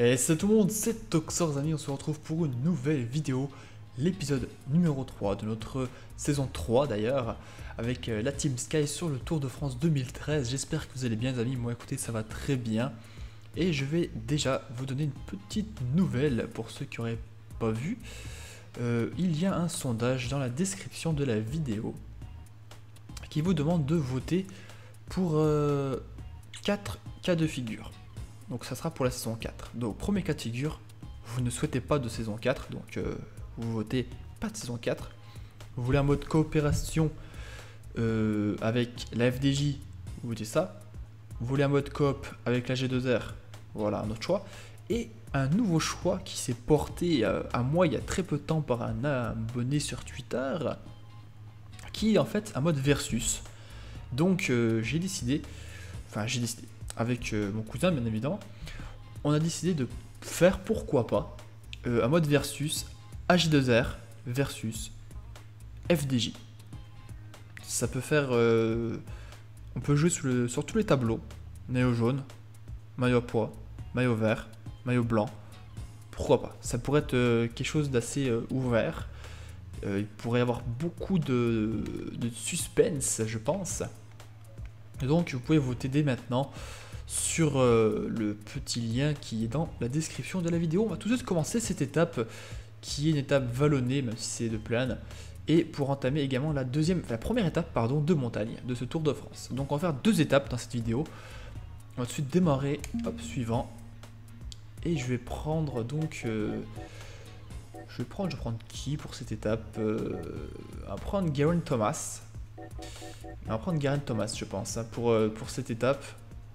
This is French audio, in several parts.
Et c'est tout le monde, c'est Toxor, amis, on se retrouve pour une nouvelle vidéo, l'épisode numéro 3 de notre saison 3 d'ailleurs, avec la Team Sky sur le Tour de France 2013. J'espère que vous allez bien, les amis. Moi, écoutez, ça va très bien. Et je vais déjà vous donner une petite nouvelle pour ceux qui n'auraient pas vu. Il y a un sondage dans la description de la vidéo qui vous demande de voter pour 4 cas de figure. Donc ça sera pour la saison 4. Donc premier cas de figure, vous ne souhaitez pas de saison 4, donc vous votez pas de saison 4. Vous voulez un mode coopération avec la FDJ, vous votez ça. Vous voulez un mode coop avec la G2R, voilà un autre choix. Et un nouveau choix qui s'est porté à moi il y a très peu de temps par un abonné sur Twitter, qui est en fait un mode versus. Donc j'ai décidé, avec mon cousin bien évidemment, on a décidé de faire, pourquoi pas, un mode versus AJ2R versus FDJ. Ça peut faire, on peut jouer sur tous les tableaux, maillot jaune, maillot à pois, maillot vert, maillot blanc, pourquoi pas. Ça pourrait être quelque chose d'assez ouvert, il pourrait y avoir beaucoup de suspense, je pense. Et donc vous pouvez voter dès maintenant sur le petit lien qui est dans la description de la vidéo. On va tout de suite commencer cette étape qui est une étape vallonnée, même si c'est de plane, et pour entamer également la première étape de montagne de ce Tour de France. Donc on va faire 2 étapes dans cette vidéo. On va tout de suite démarrer, hop, suivant. Et je vais prendre donc je vais prendre qui pour cette étape? On va prendre Geraint Thomas. On va prendre Geraint Thomas, je pense, hein, pour cette étape.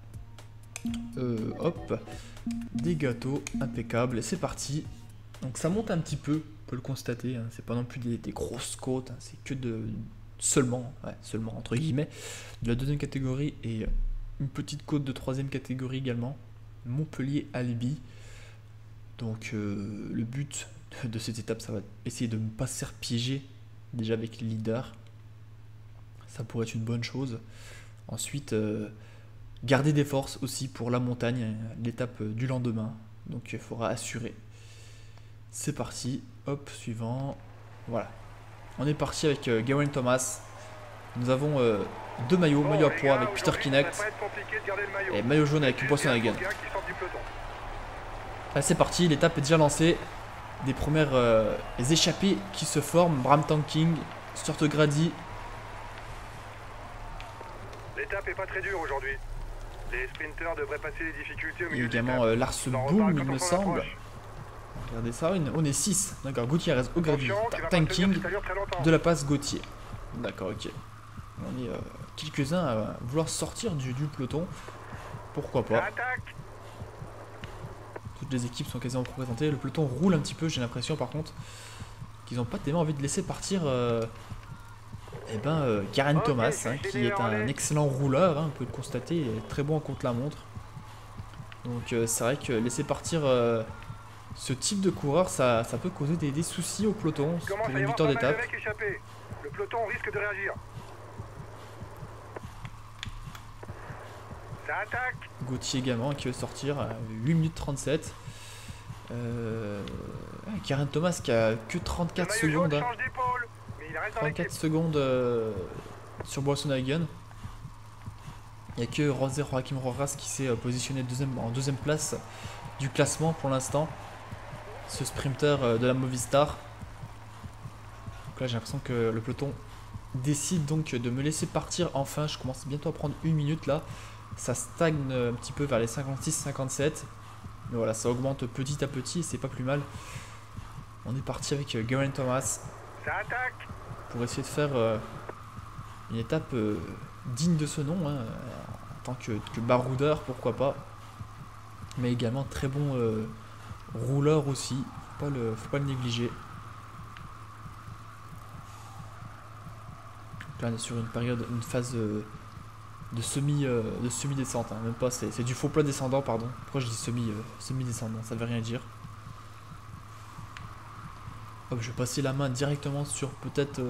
Hop, des gâteaux, impeccable, et c'est parti. Donc ça monte un petit peu, on peut le constater, hein, c'est pas non plus des grosses côtes, hein, c'est que seulement entre guillemets, de la 2e catégorie et une petite côte de 3e catégorie également, Montpellier-Albi. Donc le but de cette étape, ça va essayer de ne pas se faire piéger déjà avec les leaders. Ça pourrait être une bonne chose. Ensuite, garder des forces aussi pour la montagne, l'étape du lendemain. Donc il faudra assurer. C'est parti. Hop, suivant. Voilà. On est parti avec Geraint Thomas. Nous avons 2 maillots. Maillot à pois avec Peter Kinnect. Et maillot jaune avec Boasson-Hagen. Allez, c'est parti. L'étape est déjà lancée. Des premières échappées qui se forment. Bram Tankink, Stuart Grady. L'étape est pas très dure aujourd'hui. Les sprinters devraient passer les difficultés au milieu. Il y a également Lars Boom, il me semble. Regardez ça, on est 6. D'accord, Gutiérrez, O'Grady, Tankink, de la passe Gauthier. D'accord, ok. On est quelques-uns à vouloir sortir du peloton. Pourquoi pas. Toutes les équipes sont quasiment représentées. Le peloton roule un petit peu, j'ai l'impression par contre qu'ils n'ont pas tellement envie de laisser partir Geraint Thomas, hein, qui est un excellent rouleur, hein, on peut le constater, il est très bon en contre-la-montre. Donc c'est vrai que laisser partir ce type de coureur, ça peut causer des soucis au peloton pour une victoire d'étape. Le peloton risque de réagir. Ça attaque. Gauthier également qui veut sortir à 8 minutes 37. Geraint Thomas qui a que 34 secondes. Hein. 34 secondes sur Boasson-Hagen. Il n'y a que Joaquim Rojas qui s'est positionné en deuxième place du classement pour l'instant. Ce sprinter de la Movistar. Donc là j'ai l'impression que le peloton décide donc de me laisser partir enfin. Je commence bientôt à prendre 1 minute là. Ça stagne un petit peu vers les 56-57. Mais voilà, ça augmente petit à petit et c'est pas plus mal. On est parti avec Geraint Thomas. Ça attaque. Pour essayer de faire une étape digne de ce nom, hein, en tant que baroudeur, pourquoi pas, mais également très bon rouleur aussi, faut pas le négliger. Donc là on est sur une phase de semi-descente, hein, même pas, c'est du faux plat descendant, pardon. Pourquoi je dis semi-descendant, ça ne veut rien dire. Hop, je vais passer la main directement sur peut-être...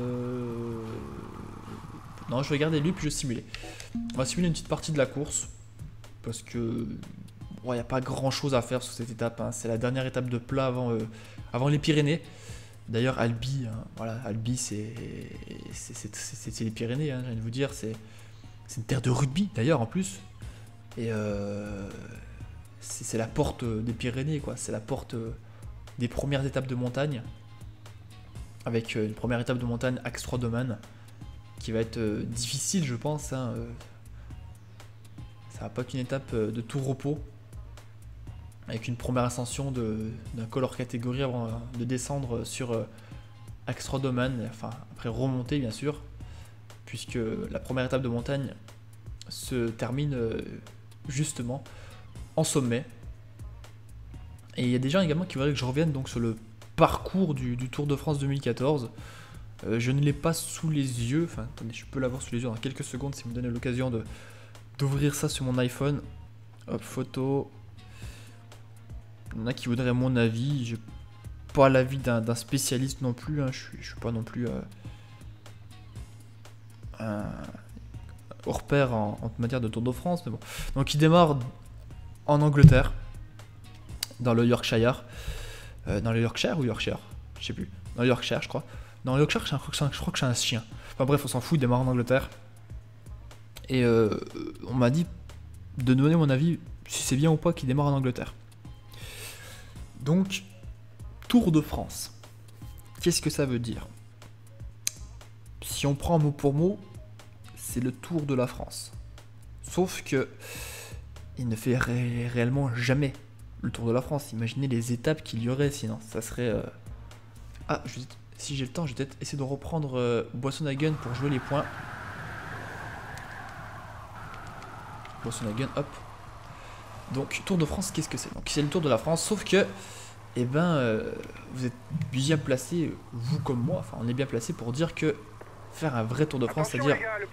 Non, je vais garder lui puis je vais simuler. On va simuler une petite partie de la course. Parce que il n'y a pas grand chose à faire sur cette étape, hein. C'est la dernière étape de plat avant les Pyrénées. D'ailleurs, Albi, hein, voilà, Albi c'est les Pyrénées, hein, j'ai envie de vous dire, c'est une terre de rugby d'ailleurs en plus. Et c'est la porte des Pyrénées, quoi. C'est la porte des premières étapes de montagne. Avec une première étape de montagne, Axe 3 Domaine, qui va être difficile, je pense, hein. Ça va pas être une étape de tout repos. Avec une première ascension d'un col hors catégorie avant de descendre sur Axe 3 Domaine, enfin après remonter bien sûr, puisque la première étape de montagne se termine justement en sommet. Et il y a des gens également qui voudraient que je revienne donc sur le parcours du Tour de France 2014. Je ne l'ai pas sous les yeux, enfin attendez, je peux l'avoir sous les yeux dans quelques secondes si vous me donnez l'occasion d'ouvrir ça sur mon iPhone. Hop, photo. Il y en a qui voudraient mon avis, j'ai pas l'avis d'un spécialiste non plus, hein. Je suis pas non plus un hors pair en matière de Tour de France, mais bon. Donc il démarre en Angleterre, dans le Yorkshire. Dans le Yorkshire ou Yorkshire, je sais plus. Dans le Yorkshire, je crois. Dans le Yorkshire, je crois que c'est un chien. Enfin bref, on s'en fout, il démarre en Angleterre. Et on m'a dit de donner mon avis si c'est bien ou pas qu'il démarre en Angleterre. Donc, Tour de France. Qu'est-ce que ça veut dire? Si on prend mot pour mot, c'est le Tour de la France. Sauf que il ne fait réellement jamais le Tour de la France. Imaginez les étapes qu'il y aurait, sinon ça serait... Ah, si j'ai le temps, je vais peut-être essayer de reprendre Boissonhagen pour jouer les points. Boissonhagen, hop. Donc, Tour de France, qu'est-ce que c'est? Donc, c'est le Tour de la France, sauf que, eh ben, vous êtes bien placé, vous comme moi, enfin, on est bien placé pour dire que faire un vrai Tour de France, c'est-à-dire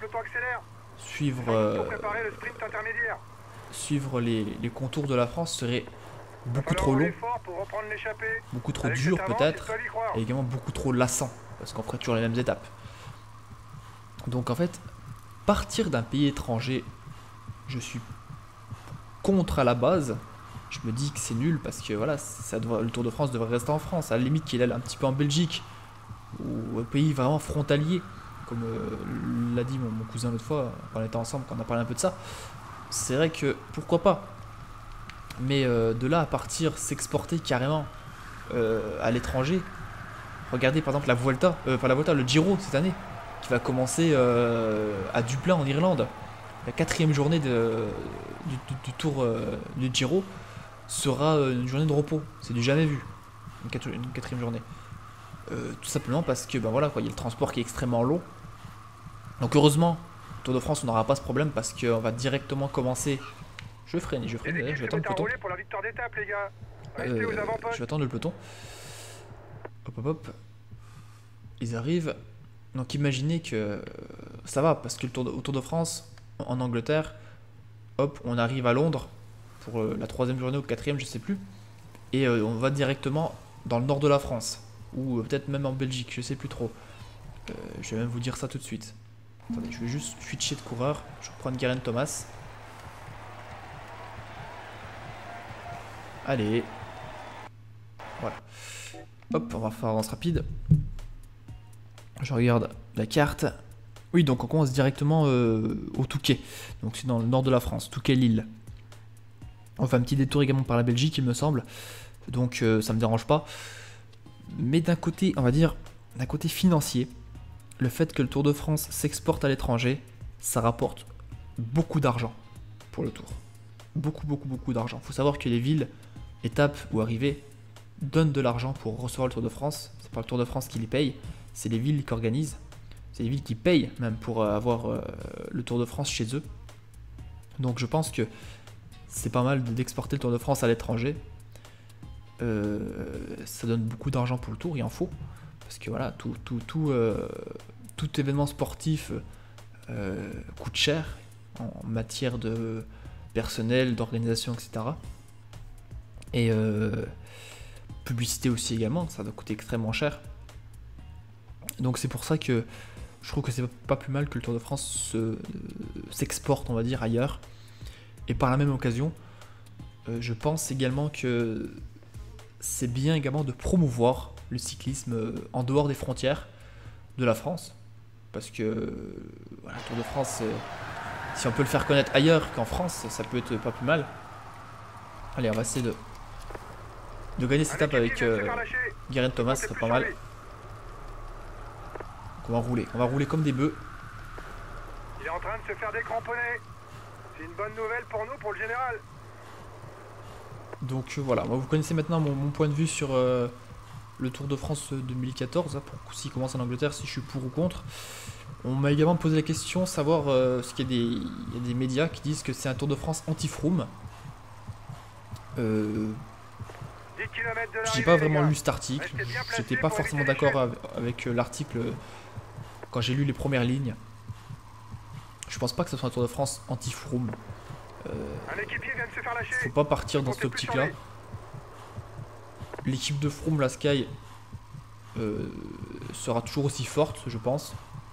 suivre les contours de la France serait beaucoup trop long, beaucoup trop dur peut-être, et également beaucoup trop lassant, parce qu'on ferait toujours les mêmes étapes. Donc en fait, partir d'un pays étranger, je suis contre à la base. Je me dis que c'est nul parce que voilà, le Tour de France devrait rester en France, à la limite qu'il aille un petit peu en Belgique, ou un pays vraiment frontalier, comme l'a dit mon cousin l'autre fois, quand on était ensemble, quand on a parlé un peu de ça. C'est vrai que pourquoi pas, mais de là à partir s'exporter carrément à l'étranger. Regardez par exemple la Vuelta, le Giro cette année, qui va commencer à Dublin en Irlande. La 4e journée du Tour du Giro sera une journée de repos. C'est du jamais vu, une 4e journée. Tout simplement parce que ben voilà, quoi, y a le transport qui est extrêmement long. Donc heureusement, Tour de France, on n'aura pas ce problème parce qu'on va directement commencer. Je freine d'ailleurs, je vais attendre le peloton. Je vais attendre le peloton. Hop hop hop. Ils arrivent. Donc imaginez que ça va, parce que au Tour de France, en Angleterre, hop, on arrive à Londres pour la 3e journée ou 4e, je sais plus. Et on va directement dans le nord de la France. Ou peut-être même en Belgique, je sais plus trop. Je vais même vous dire ça tout de suite. Attendez, je vais juste switcher de coureur. Je reprends Geraint Thomas. Allez. Voilà. Hop, on va faire avance rapide. Je regarde la carte. Oui, donc on commence directement au Touquet. Donc c'est dans le nord de la France, Touquet-Lille. On fait un petit détour également par la Belgique, il me semble. Donc ça me dérange pas. Mais d'un côté, on va dire, d'un côté financier, le fait que le Tour de France s'exporte à l'étranger, ça rapporte beaucoup d'argent pour le Tour. Beaucoup d'argent. Il faut savoir que les villes, étapes ou arrivées, donnent de l'argent pour recevoir le Tour de France. C'est pas le Tour de France qui les paye, c'est les villes qui organisent. C'est les villes qui payent même pour avoir le Tour de France chez eux. Donc je pense que c'est pas mal d'exporter le Tour de France à l'étranger. Ça donne beaucoup d'argent pour le Tour, il en faut. Parce que voilà, tout événement sportif coûte cher en matière de personnel, d'organisation, etc. Et publicité aussi également, ça doit coûter extrêmement cher. Donc c'est pour ça que je trouve que c'est pas plus mal que le Tour de France s'exporte, on va dire, ailleurs. Et par la même occasion, je pense également que c'est bien également de promouvoir le cyclisme en dehors des frontières de la France. Parce que voilà, Tour de France, si on peut le faire connaître ailleurs qu'en France, ça peut être pas plus mal. Allez, on va essayer de gagner cette étape avec Geraint Thomas, ce serait pas mal. Donc on va rouler comme des bœufs. Il est en train de se faire décramponner. C'est une bonne nouvelle pour nous, pour le général. Donc voilà, moi, vous connaissez maintenant mon point de vue sur le Tour de France 2014, hein, pour s'il commence en Angleterre, si je suis pour ou contre. On m'a également posé la question, savoir ce qu'il y a des médias qui disent que c'est un Tour de France anti-Froome. J'ai pas vraiment lu cet article, j'étais pas forcément d'accord avec l'article quand j'ai lu les premières lignes. Je pense pas que ce soit un Tour de France anti-Froome. Faut pas partir dans cette optique là. L'équipe de Froome, la Sky, sera toujours aussi forte, je pense.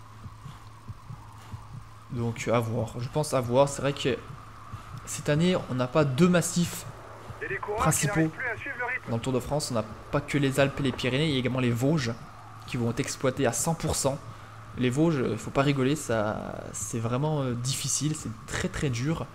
Donc à voir, je pense à voir. C'est vrai que cette année on n'a pas deux massifs principaux dans le Tour de France. On n'a pas que les Alpes et les Pyrénées, il y a également les Vosges qui vont être exploités à 100%. Les Vosges, il ne faut pas rigoler, c'est vraiment difficile, c'est très très dur.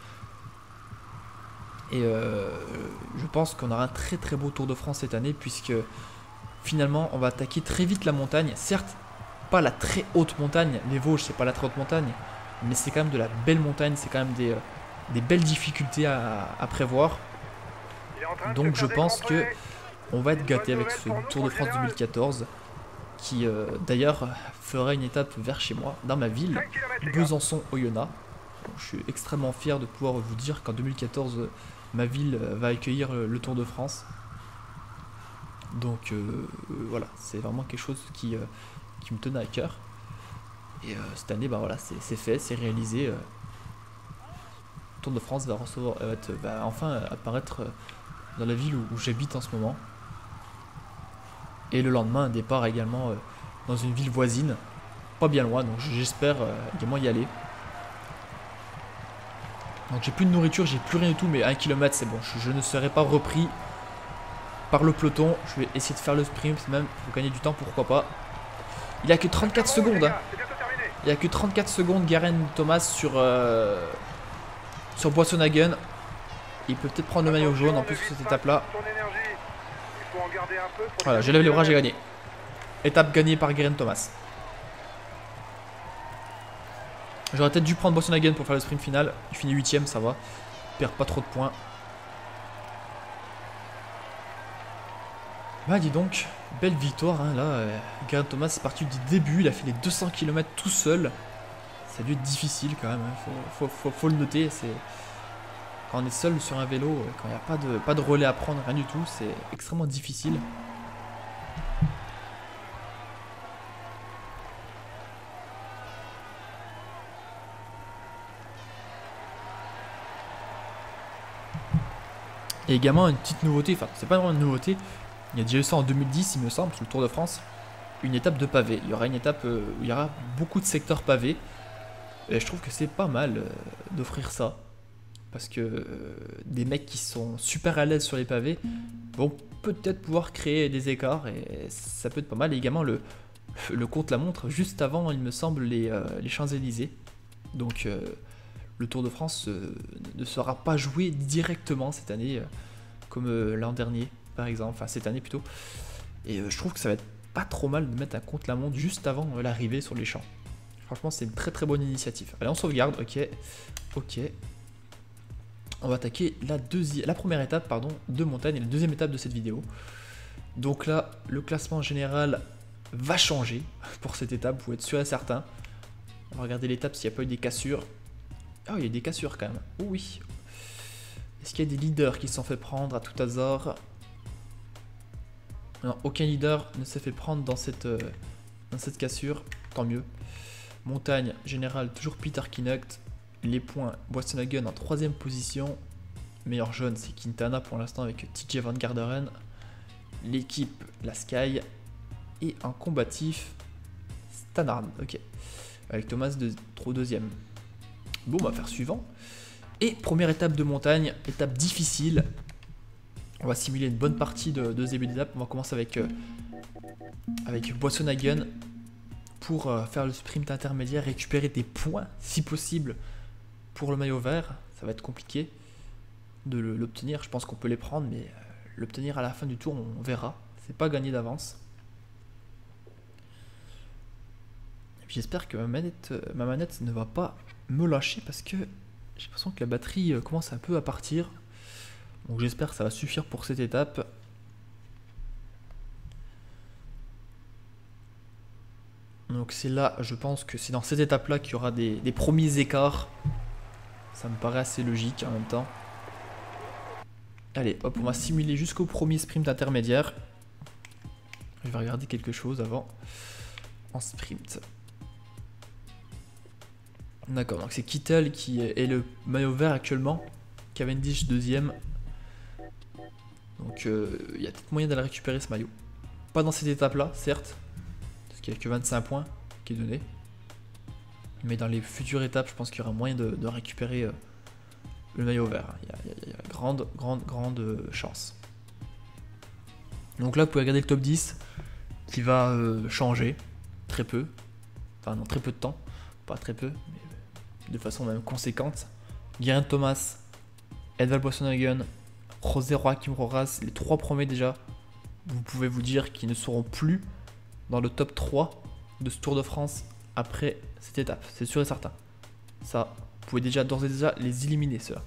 Et je pense qu'on aura un très très beau Tour de France cette année, puisque finalement on va attaquer très vite la montagne. Certes, pas la très haute montagne, les Vosges c'est pas la très haute montagne, mais c'est quand même de la belle montagne, c'est quand même des belles difficultés à prévoir. Donc je pense que on va être gâté avec ce Tour de France 2014 qui d'ailleurs fera une étape vers chez moi, dans ma ville, Besançon-Oyonnax. Je suis extrêmement fier de pouvoir vous dire qu'en 2014 ma ville va accueillir le Tour de France. Donc voilà, c'est vraiment quelque chose qui me tenait à cœur. Et cette année, bah voilà, c'est fait, c'est réalisé. Le Tour de France va enfin apparaître dans la ville où j'habite en ce moment. Et le lendemain, un départ également dans une ville voisine, pas bien loin, donc j'espère également y aller. Donc j'ai plus de nourriture, j'ai plus rien du tout, mais 1 km c'est bon, je ne serai pas repris par le peloton. Je vais essayer de faire le sprint même pour gagner du temps, pourquoi pas. Il a que 34 secondes, hein. Il a que 34 secondes, Geraint Thomas sur Boasson-Hagen. Il peut peut-être prendre le maillot jaune en plus sur cette étape là. Voilà, j'élève les bras, j'ai gagné. Étape gagnée par Geraint Thomas. J'aurais peut-être dû prendre Boasson-Hagen pour faire le sprint final. Il finit 8ème, ça va. Il perd pas trop de points. Bah dis donc, belle victoire hein, là. Geraint Thomas est parti du début, il a fait les 200 km tout seul. Ça a dû être difficile quand même, hein. Faut le noter. Quand on est seul sur un vélo, quand il n'y a pas de relais à prendre, rien du tout, c'est extrêmement difficile. Et également une petite nouveauté, enfin c'est pas vraiment une nouveauté, il y a déjà eu ça en 2010 il me semble, sur le Tour de France, une étape de pavé. Il y aura une étape où il y aura beaucoup de secteurs pavés. Et je trouve que c'est pas mal d'offrir ça. Parce que des mecs qui sont super à l'aise sur les pavés vont peut-être pouvoir créer des écarts et ça peut être pas mal. Et également le contre-la-montre juste avant, il me semble, les Champs-Élysées. Donc le Tour de France ne sera pas joué directement cette année comme l'an dernier par exemple, enfin cette année plutôt. Et je trouve que ça va être pas trop mal de mettre un contre-la-montre juste avant l'arrivée sur les champs. Franchement c'est une très très bonne initiative. Allez on sauvegarde, ok. On va attaquer la première étape de montagne et la deuxième étape de cette vidéo. Donc là, le classement général va changer pour cette étape, vous pouvez être sûr et certain. On va regarder l'étape s'il n'y a pas eu des cassures. Ah, il y a des cassures quand même. Oh, oui. Est-ce qu'il y a des leaders qui se sont fait prendre à tout hasard? Non, aucun leader ne s'est fait prendre dans cette cassure. Tant mieux. Montagne générale, toujours Peter Kinnegt. Les points, Boasson-Hagen en 3ème position. Meilleur jaune, c'est Quintana pour l'instant avec TJ Van Garderen. L'équipe, la Sky. Et un combatif, Stannard. Ok. Avec Thomas trop 2ème. Bon, on va faire suivant. Et première étape de montagne, étape difficile. On va simuler une bonne partie de ce début d'étape. On va commencer avec Boissonhagen pour faire le sprint intermédiaire, récupérer des points si possible pour le maillot vert. Ça va être compliqué de l'obtenir. Je pense qu'on peut les prendre, mais l'obtenir à la fin du tour, on verra. C'est pas gagné d'avance. J'espère que ma manette ne va pas me lâcher parce que j'ai l'impression que la batterie commence un peu à partir. Donc j'espère que ça va suffire pour cette étape. Donc c'est là, je pense que c'est dans cette étape-là qu'il y aura des premiers écarts. Ça me paraît assez logique en même temps. Allez, hop, on va simuler jusqu'au premier sprint intermédiaire. Je vais regarder quelque chose avant en sprint. D'accord, donc c'est Kittel qui est le maillot vert actuellement. Cavendish deuxième. Donc il y a peut-être moyen d'aller récupérer ce maillot. Pas dans cette étape-là, certes. Parce qu'il n'y a que 25 points qui est donné. Mais dans les futures étapes, je pense qu'il y aura moyen de récupérer le maillot vert. Il y a grande chance. Donc là, vous pouvez regarder le top 10 qui va changer très peu. Enfin, non, très peu de temps. Pas très peu, mais de façon même conséquente. Geraint Thomas, Edvald Boissonhagen, José Joaquim Rojas, les trois premiers déjà, vous pouvez vous dire qu'ils ne seront plus dans le top 3 de ce Tour de France après cette étape, c'est sûr et certain. Ça, vous pouvez déjà d'ores et déjà les éliminer, ceux-là.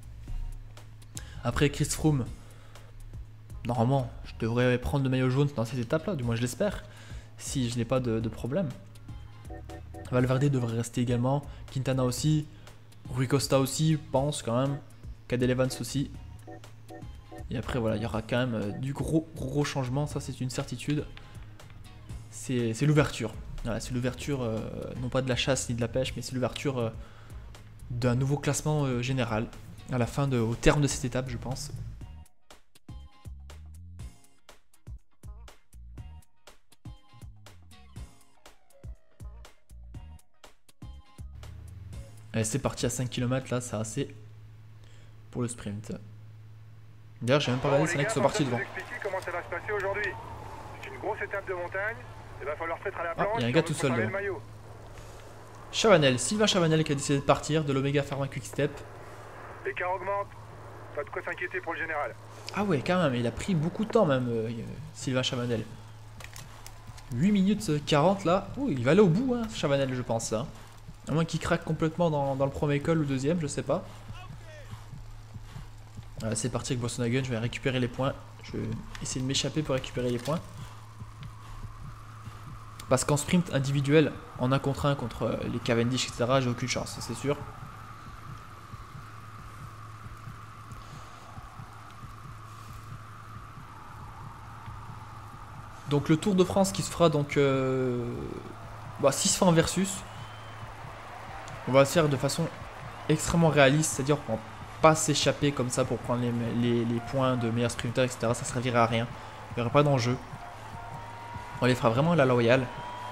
Après Chris Froome, normalement, je devrais prendre le maillot jaune dans cette étape-là, du moins je l'espère, si je n'ai pas de problème. Valverde devrait rester également, Quintana aussi, Rui Costa aussi, je pense quand même, Cadel Evans aussi. Et après voilà, il y aura quand même du gros changement, ça c'est une certitude. C'est l'ouverture. Voilà, c'est l'ouverture, non pas de la chasse ni de la pêche, mais c'est l'ouverture d'un nouveau classement général à la fin au terme de cette étape, je pense. Allez, c'est parti à 5 km là, c'est assez pour le sprint. D'ailleurs, j'ai même pas regardé, c'est là qu'ils sont partis devant. Comment ça va se passer aujourd'hui. C'est une grosse étape de montagne. Il va falloir se mettre à la planche. Il y a un gars tout seul devant. Chavanel, Sylvain Chavanel qui a décidé de partir de l'Omega Pharma Quick Step. L'écart augmente. Pas de quoi s'inquiéter pour le général. Ah ouais, quand même, il a pris beaucoup de temps même, Sylvain Chavanel. 8 minutes 40 là. Ouh, il va aller au bout, hein, Chavanel, je pense. Hein. À moins qu'il craque complètement dans le premier col ou deuxième, je sais pas. Voilà, c'est parti avec Boissonhagen, je vais récupérer les points. Je vais essayer de m'échapper pour récupérer les points. Parce qu'en sprint individuel, en 1 contre 1 contre les Cavendish, etc., j'ai aucune chance, c'est sûr. Donc le Tour de France qui se fera donc... s'il se fait en versus, on va le faire de façon extrêmement réaliste, c'est-à-dire qu'on va pas s'échapper comme ça pour prendre les points de meilleur sprinter, etc. Ça ne servira à rien, il n'y aura pas d'enjeu. On les fera vraiment à la loyale.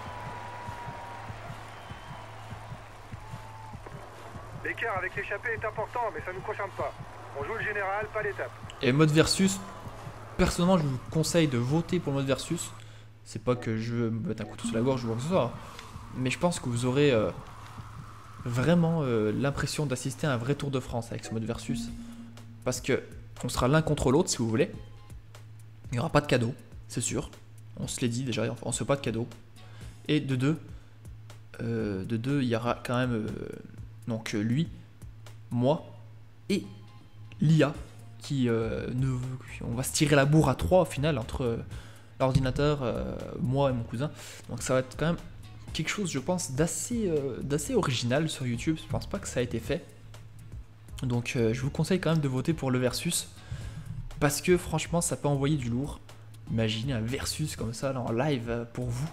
L'écart avec l'échappée est important, mais ça ne nous concerne pas. On joue le général, pas l'étape. Et mode versus, personnellement, je vous conseille de voter pour le mode versus. C'est pas que je veux me mettre un couteau sur la gorge ou quoi que ce soit, mais je pense que vous aurez vraiment l'impression d'assister à un vrai Tour de France avec ce mode versus. Parce que on sera l'un contre l'autre si vous voulez. Il n'y aura pas de cadeau, c'est sûr. On se l'est dit déjà, on ne se fait pas de cadeau. Et de deux, il y aura quand même donc lui, moi et l'IA qui on va se tirer la bourre à 3 au final entre l'ordinateur, moi et mon cousin. Donc ça va être quand même quelque chose, je pense, d'assez original sur YouTube. Je pense pas que ça a été fait. Donc je vous conseille quand même de voter pour le versus. Parce que franchement, ça peut envoyer du lourd. Imaginez un versus comme ça là, en live pour vous.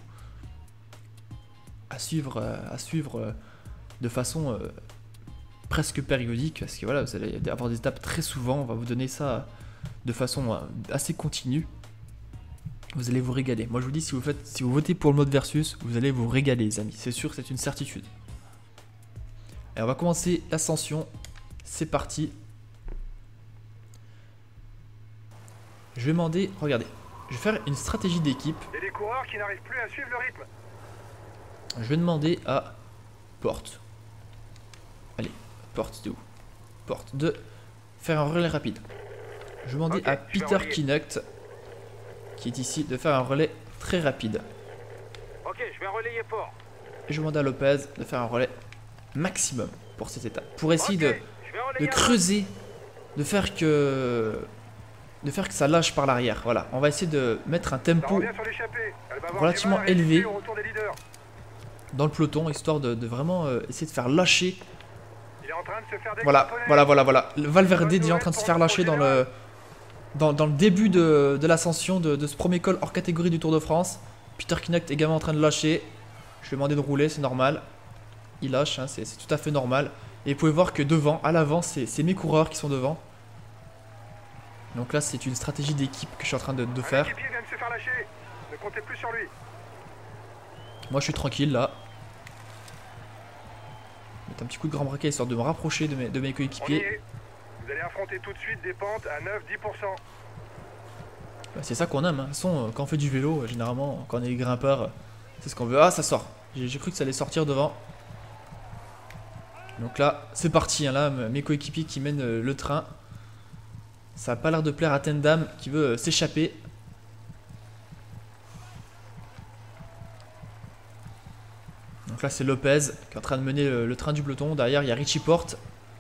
À suivre de façon presque périodique. Parce que voilà, vous allez avoir des étapes très souvent. On va vous donner ça de façon assez continue. Vous allez vous régaler. Moi je vous dis, si vous votez pour le mode versus, vous allez vous régaler les amis. C'est sûr, c'est une certitude. Et on va commencer l'ascension. C'est parti. Je vais demander, regardez, je vais faire une stratégie d'équipe. Il y a des coureurs qui n'arrivent plus à suivre le rythme. Je vais demander à Porte. Allez, Porte de où? Porte de faire un relais rapide. Je vais demander Ok, à je vais Peter relayer. Kinuct, qui est ici, de faire un relais très rapide. Ok, je vais relayer Port. Et je vais demander à Lopez de faire un relais maximum pour cette étape. Pour essayer Ok, je vais de relayer creuser, de faire que ça lâche par l'arrière. Voilà, on va essayer de mettre un Ça tempo revient sur l'échappée. Elle va avoir relativement du mal à résister élevé au retour des leaders. dans le peloton, histoire de vraiment essayer de faire lâcher. Il est en train de se faire Voilà, décramponner. voilà. Le Valverde est déjà en train de se faire lâcher dans le début de l'ascension de ce premier col hors catégorie du Tour de France. Peter Kinuct également en train de lâcher. Je lui ai demandé de rouler, c'est normal. Il lâche, hein, c'est tout à fait normal. Et vous pouvez voir que devant, à l'avant, c'est mes coureurs qui sont devant. Donc là, c'est une stratégie d'équipe que je suis en train de Un faire. équipier vient de se faire lâcher. Ne comptez plus sur lui. Moi, je suis tranquille là. Mettre un petit coup de grand braquet histoire de me rapprocher de mes On y coéquipiers. est. Vous allez affronter tout de suite des pentes à 9-10%. Bah, c'est ça qu'on aime. Hein. De toute façon, quand on fait du vélo, généralement, quand on est grimpeur, c'est ce qu'on veut. Ah, ça sort. J'ai cru que ça allait sortir devant. Donc là, c'est parti. Hein, là, mes coéquipiers qui mènent le train. Ça n'a pas l'air de plaire à Tendam qui veut s'échapper. Donc là, c'est Lopez qui est en train de mener le train du peloton. Derrière, il y a Richie Porte.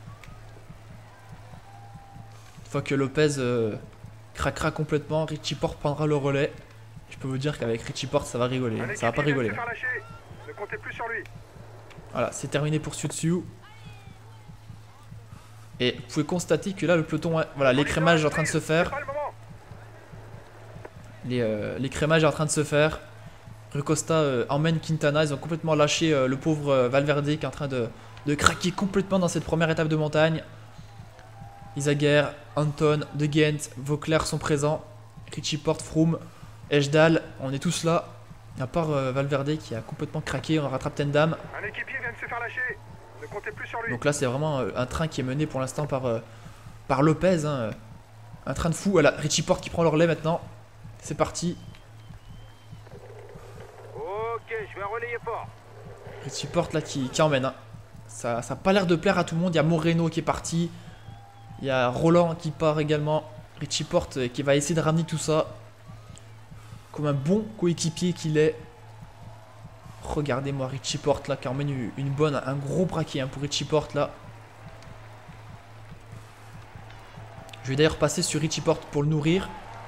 Une fois que Lopez craquera complètement, Richie Porte prendra le relais. Je peux vous dire qu'avec Richie Porte, ça va rigoler. Un Ça va pas équipier rigoler. vient de se faire lâcher. Ne comptez plus sur lui. Voilà, c'est terminé pour Tsutsu. Et vous pouvez constater que là, le peloton, voilà, l'écrémage est en train de se C'est faire. pas le moment. L'écrémage est en train de se faire. Rui Costa emmène Quintana. Ils ont complètement lâché le pauvre Valverde qui est en train de craquer complètement dans cette première étape de montagne. Izaguer, Anton, De Gent, Vauclair sont présents. Richie Porte, Froome, Ejdal, on est tous là. À part Valverde qui a complètement craqué. On rattrape Tendam. Un équipier vient de se faire lâcher. Ne comptez plus sur lui. Donc là, c'est vraiment un train qui est mené pour l'instant par Lopez. Hein. Un train de fou. Voilà, Richie Porte qui prend le relais maintenant. C'est parti. Ok, je vais relayer Port. Richie Porte là qui emmène. Hein. Ça n'a pas l'air de plaire à tout le monde. Il y a Moreno qui est parti. Il y a Roland qui part également. Richie Porte qui va essayer de ramener tout ça. Comme un bon coéquipier qu'il est. Regardez-moi Richie Porte là qui emmène un gros braquet hein, pour Richie Porte là. Je vais d'ailleurs passer sur Richie Porte pour le nourrir.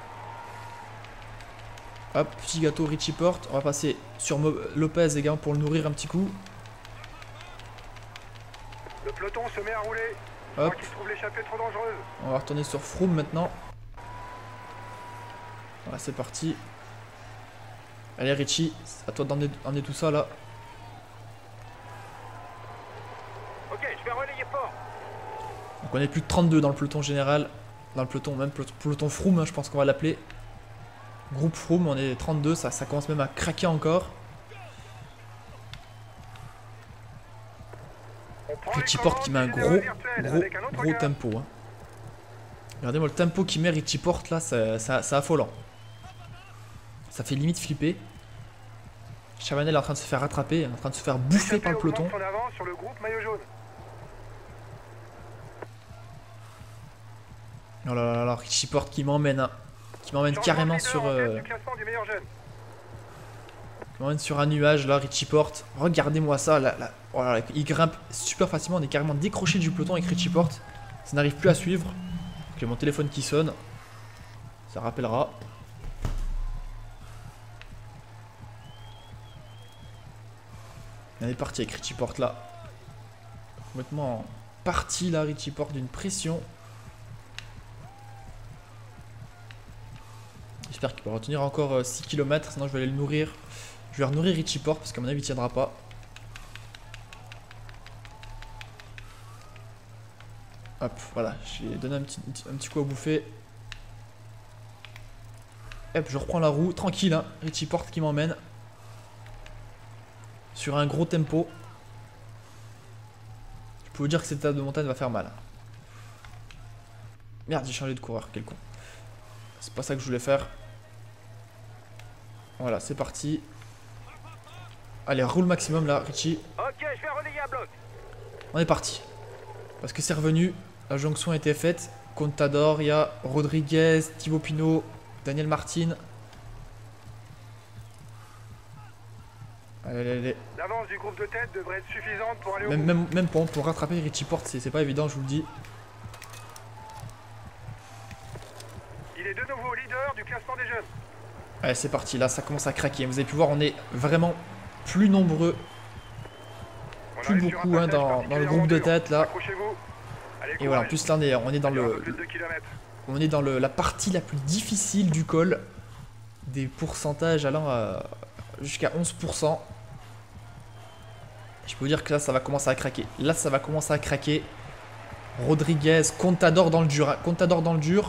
Hop, petit gâteau Richie Porte. On va passer sur Lopez également pour le nourrir un petit coup. Le peloton se met à rouler. Je Hop, crois qu'il trouve l'échappée trop dangereuse. on va retourner sur Froome maintenant. Voilà, c'est parti. Allez Richie, à toi d'emmener tout ça là. Ok, je vais relayer Port. Donc on est plus de 32 dans le peloton général. Dans le peloton, même peloton Froome, hein, je pense qu'on va l'appeler. Groupe Froome, on est 32, ça commence même à craquer encore. On prend Richie les Porte qui met un commandes du général virtuel avec un autre gros gars. tempo. Hein. Regardez-moi le tempo qu'il met Richie Porte là, c'est affolant. Ça fait limite flipper. Chavanel est en train de se faire rattraper, en train de se faire bouffer par le L'échappée peloton. augmente son avance sur le groupe maillot jaune. Oh là là là, Richie Porte qui m'emmène, hein. Qui m'emmène Changement carrément de leader sur, en tête du classement du meilleur jeune. qui m'emmène sur un nuage là, Richie Porte. Regardez-moi ça, là, oh là là, il grimpe super facilement, on est carrément décroché du peloton avec Richie Porte. Ça n'arrive plus à suivre. J'ai mon téléphone qui sonne. Ça rappellera. On est parti avec Richie Porte là. Complètement parti là, Richie Porte d'une pression. J'espère qu'il peut retenir encore 6 km, sinon je vais aller le nourrir. Je vais renourrir Richie Porte parce qu'à mon avis il tiendra pas. Hop, voilà, j'ai donné un petit coup à bouffer. Hop, je reprends la roue, tranquille, hein. Richie Porte qui m'emmène. Sur un gros tempo. Je peux vous dire que cette étape de montagne va faire mal. Merde, j'ai changé de coureur, quel con. C'est pas ça que je voulais faire. Voilà, c'est parti. Allez, roule maximum là, Richie. Ok, je vais relayer à bloc. On est parti. Parce que c'est revenu. La jonction a été faite. Contador, il y a Rodriguez, Thibaut Pinot, Daniel Martin. Allez. L'avance du groupe de tête devrait être suffisante pour aller au bout. Même pour rattraper Richie Porte, c'est pas évident, je vous le dis. Il est de nouveau leader du classement des jeunes. Allez, c'est parti. Là, ça commence à craquer. Vous avez pu voir, on est vraiment plus nombreux. Plus beaucoup hein, dans le groupe de tête là. Et voilà, en plus là on est dans la partie la plus difficile du col. Des pourcentages allant jusqu'à 11%. Je peux vous dire que là ça va commencer à craquer. Là ça va commencer à craquer. Rodriguez, Contador dans le dur. Hein. Contador dans le dur.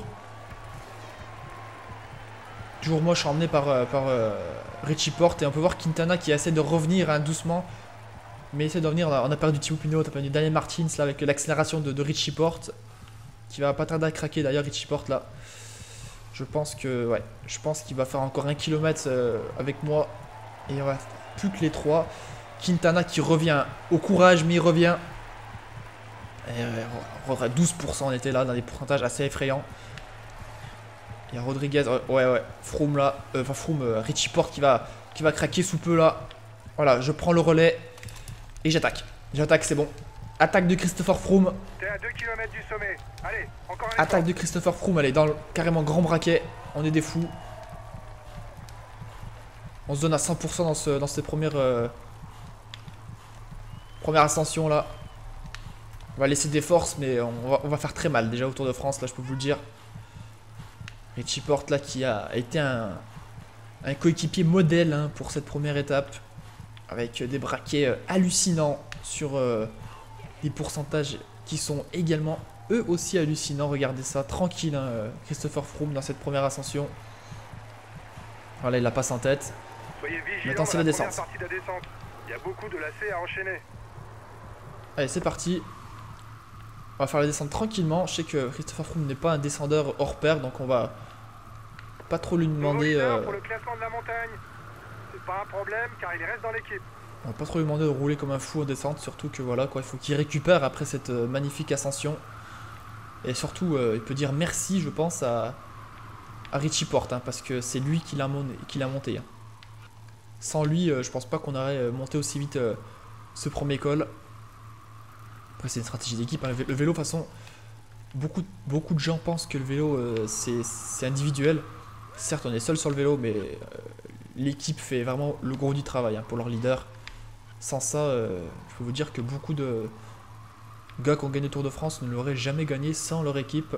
Toujours moche emmené par Richie Porte. Et on peut voir Quintana qui essaie de revenir hein, doucement. Mais essaie de revenir, on a perdu Thibaut Pinot, on a perdu Daniel Martins là avec l'accélération de Richie Porte. Qui va pas tarder à craquer d'ailleurs Richie Porte là. Je pense qu'il va faire encore 1 km avec moi. Et on va plus que les 3. Quintana qui revient au courage mais il revient. Et 12% on était là dans des pourcentages assez effrayants. Il y a Rodriguez, Froome là, Richie Porte qui va craquer sous peu là. Voilà, je prends le relais. Et j'attaque. C'est bon. Attaque de Christopher Froome. T'es à 2 km du sommet. Allez, encore un Attaque de Christopher Froome. Allez, dans le carrément grand braquet. On est des fous. On se donne à 100% dans ces premières ascensions là. On va laisser des forces, mais on va faire très mal déjà au Tour de France. Là, je peux vous le dire. Richie Porte là qui a été un coéquipier modèle hein, pour cette première étape. Avec des braquets hallucinants sur des pourcentages qui sont également eux aussi hallucinants. Regardez ça, tranquille hein, Christopher Froome dans cette première ascension. Voilà, il la passe en tête. Soyez vigilants. Maintenant c'est la descente. Partie de la descente. Il y a beaucoup de lacets à enchaîner. Allez, c'est parti. On va faire la descente tranquillement. Je sais que Christopher Froome n'est pas un descendeur hors pair, donc on va pas trop lui demander... pour le classement de la montagne. C'est pas un problème car il reste dans l'équipe. On va pas trop lui demander de rouler comme un fou en descente, surtout que voilà quoi, il faut qu'il récupère après cette magnifique ascension. Et surtout, il peut dire merci, je pense, à Richie Porte, hein, parce que c'est lui qui l'a monté. Hein. Sans lui, je pense pas qu'on aurait monté aussi vite ce premier col. Après, c'est une stratégie d'équipe. Hein. Le vélo, de toute façon, beaucoup de gens pensent que le vélo, c'est individuel. Certes, on est seul sur le vélo, mais l'équipe fait vraiment le gros du travail hein, pour leur leader. Sans ça, je peux vous dire que beaucoup de gars qui ont gagné le Tour de France ne l'auraient jamais gagné sans leur équipe.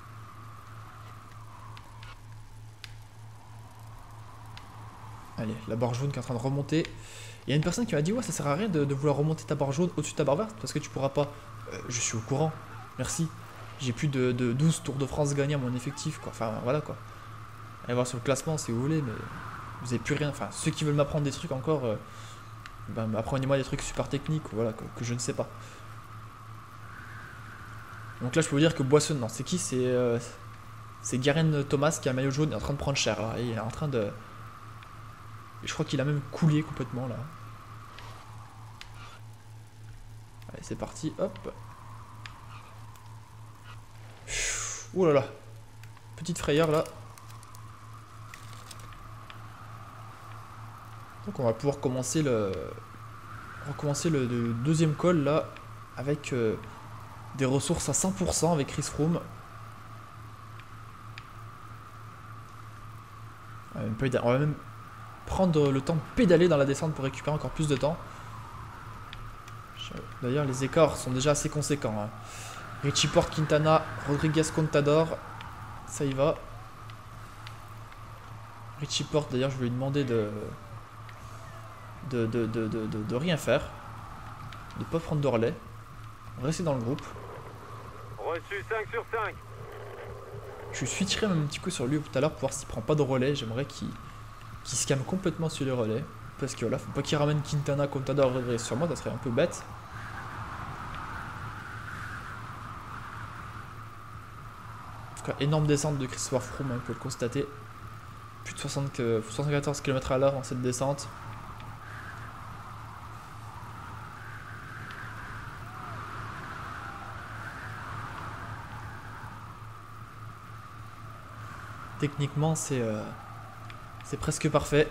Allez, la barre jaune qui est en train de remonter. Il y a une personne qui m'a dit ouais, ça sert à rien de vouloir remonter ta barre jaune au-dessus de ta barre verte parce que tu pourras pas. Je suis au courant, merci. J'ai plus de 12 Tours de France gagnés à mon effectif, quoi. Enfin voilà quoi. Allez voir sur le classement si vous voulez, mais vous avez plus rien. Enfin, ceux qui veulent m'apprendre des trucs encore, apprenez-moi des trucs super techniques, voilà, que je ne sais pas. Donc là, je peux vous dire que Boisson, non, c'est qui? C'est Garen Thomas qui a un maillot jaune, il est en train de prendre cher là. Et il est en train de. Je crois qu'il a même coulé complètement là. Allez, c'est parti, hop. Ouh là là. Petite frayeur là. Donc on va pouvoir commencer le deuxième col là avec des ressources à 100% avec Chris Froome. On va même prendre le temps de pédaler dans la descente pour récupérer encore plus de temps. D'ailleurs les écarts sont déjà assez conséquents. Hein. Richie Porte, Quintana, Rodriguez, Contador, ça y va. Richie Porte d'ailleurs je vais lui demander de rien faire, de pas prendre de relais, rester dans le groupe. Reçu 5 sur 5. Je switcherai même un petit coup sur lui tout à l'heure pour voir s'il prend pas de relais. J'aimerais qu'il se calme complètement sur les relais, parce que là faut pas qu'il ramène Quintana, Contador sur moi, ça serait un peu bête. tout cas, énorme descente de Christopher Froome, hein, on peut le constater. Plus de 74 km/h dans cette descente. Techniquement, c'est presque parfait.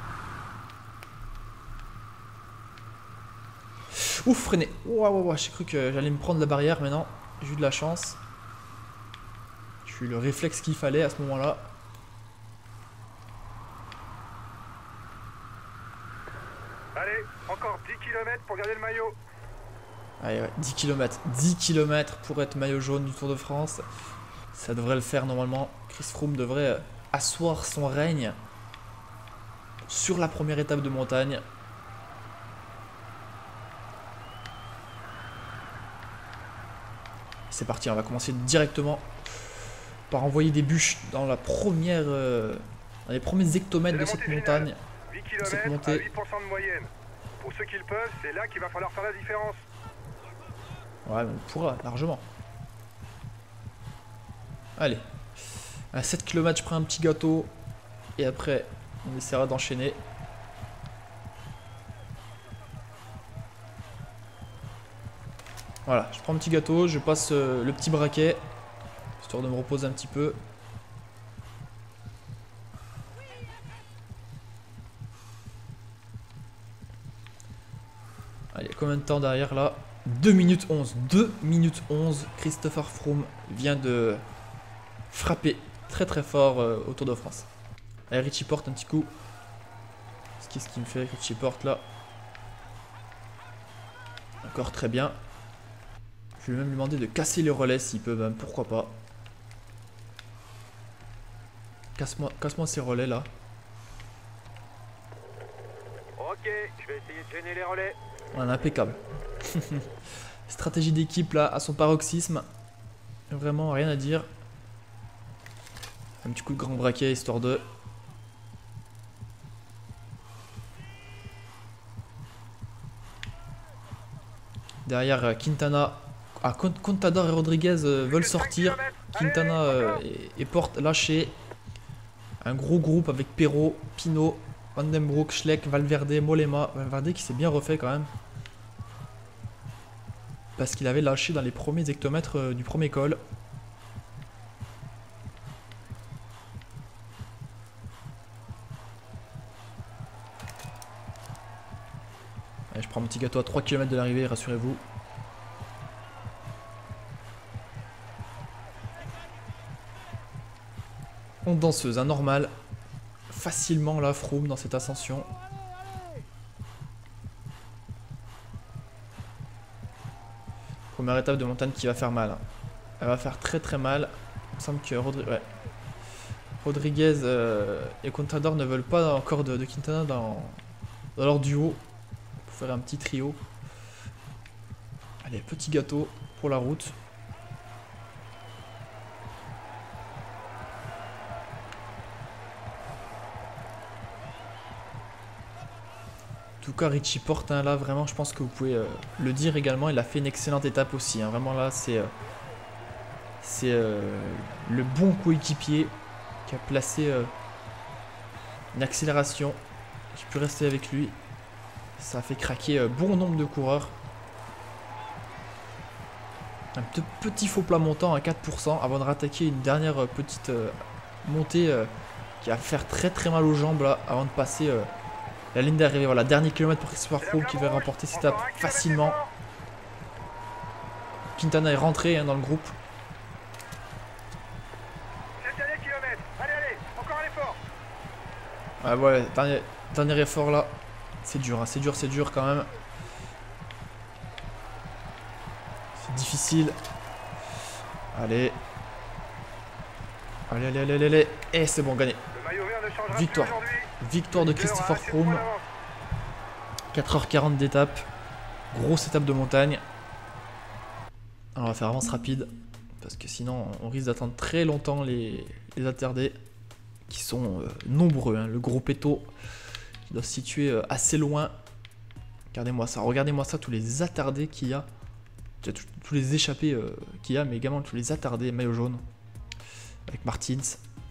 Ouf, freiné. Waouh, j'ai cru que j'allais me prendre la barrière, mais non, j'ai eu de la chance. J'ai eu le réflexe qu'il fallait à ce moment-là. Allez, encore 10 km pour garder le maillot. Allez, ouais, 10 km. 10 km pour être maillot jaune du Tour de France. Ça devrait le faire normalement. Chris Froome devrait asseoir son règne sur la première étape de montagne. C'est parti, on va commencer directement par envoyer des bûches dans la première, dans les premiers hectomètres de cette montagne. 8 km à 8% de moyenne. Pour ceux qui le peuvent, c'est là qu'il va falloir faire la différence. Ouais, mais on pourra, largement. Allez. À 7 km, je prends un petit gâteau. Et après, on essaiera d'enchaîner. Voilà, je prends un petit gâteau, je passe le petit braquet. Histoire de me reposer un petit peu. Allez, combien de temps derrière là? 2 minutes 11. 2 minutes 11. Christopher Froome vient de frapper très très fort au Tour de France. Allez, Richie Porte un petit coup. Qu'est-ce qu'il me fait, Richie Porte là? Encore très bien. Je vais même lui demander de casser les relais s'il peut, même pourquoi pas. Casse-moi ces relais là. Ok, je vais essayer de gêner les relais. Voilà, impeccable. Stratégie d'équipe là à son paroxysme. Vraiment rien à dire. Un petit coup de grand braquet histoire de... Derrière Quintana. Ah, Contador et Rodriguez veulent sortir. Quintana et Porte lâchés. Un gros groupe avec Perrault, Pinot, Van den Broek, Schleck, Valverde, Mollema. Valverde qui s'est bien refait quand même. Parce qu'il avait lâché dans les premiers hectomètres du premier col. Allez, je prends mon petit gâteau à 3 km de l'arrivée, rassurez-vous. On danseuse, un normal. Facilement là, Froome dans cette ascension. Première étape de montagne qui va faire mal. Elle va faire très très mal. Il me semble que Rodriguez et Contador ne veulent pas encore de Quintana dans leur duo. Pour faire un petit trio. Allez, petit gâteau pour la route. En tout cas, Richie Porte, hein, là vraiment, je pense que vous pouvez le dire également. Il a fait une excellente étape aussi. Hein. Vraiment là, c'est le bon coéquipier qui a placé une accélération. J'ai pu rester avec lui. Ça a fait craquer bon nombre de coureurs. Un petit faux plat montant à 4% avant de rattaquer une dernière petite montée qui va faire très très mal aux jambes là avant de passer la ligne d'arrivée. Voilà, dernier kilomètre pour Christopher Froome qui va remporter cette étape facilement. Quintana est rentré hein, dans le groupe. Allez, encore un effort. Ah ouais, dernier effort là. C'est dur, hein, c'est dur quand même. C'est difficile. Allez. Allez. Et c'est bon, gagné. Victoire. Victoire de Christopher Froome. 4h40 d'étape. Grosse étape de montagne. Alors on va faire avance rapide. Parce que sinon on risque d'attendre très longtemps les attardés. Qui sont nombreux. Hein. Le gros péto qui doit se situer assez loin. Regardez-moi ça, tous les attardés qu'il y a. Tous les échappés qu'il y a, mais également tous les attardés maillot jaune. avec Martins.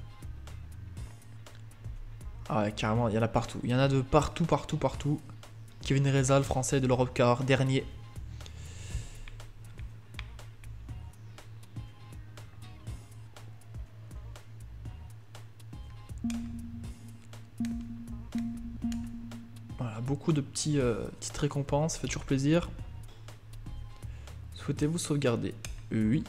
Ah ouais, carrément, il y en a partout. Il y en a de partout, partout, partout. Kevin Reza, le français de l'Europe Car, dernier. Voilà, beaucoup de petites récompenses, ça fait toujours plaisir. Souhaitez-vous sauvegarder? Oui.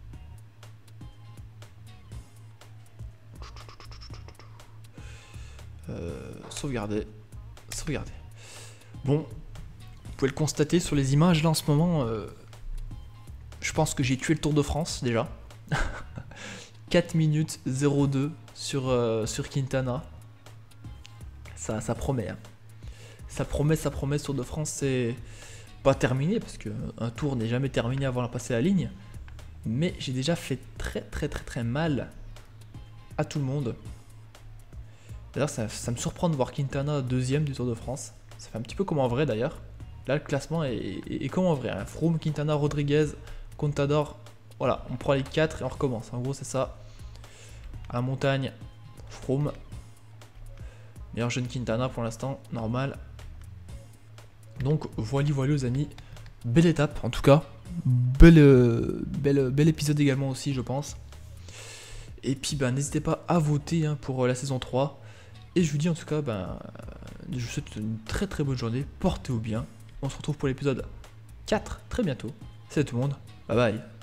Sauvegarder. Sauvegarder. Bon, vous pouvez le constater sur les images là en ce moment. Je pense que j'ai tué le Tour de France déjà. 4 minutes 02 sur Quintana. Ça promet. Hein. Ça promet, Tour de France, c'est pas terminé parce qu'un tour n'est jamais terminé avant de passer la ligne. Mais j'ai déjà fait très mal à tout le monde. D'ailleurs, ça me surprend de voir Quintana deuxième du Tour de France. Ça fait un petit peu comme en vrai d'ailleurs. Là, le classement est comme en vrai. Hein. Froome, Quintana, Rodriguez, Contador. Voilà, on prend les 4 et on recommence. En gros, c'est ça. À la montagne, Froome. Meilleur jeune Quintana pour l'instant, normal. Donc, voilà les amis. Belle étape en tout cas. Bel épisode également aussi, je pense. Et puis, n'hésitez pas à voter hein, pour la saison 3. Et je vous dis en tout cas, je vous souhaite une très bonne journée. Portez-vous bien. On se retrouve pour l'épisode 4 très bientôt. Salut tout le monde. Bye bye.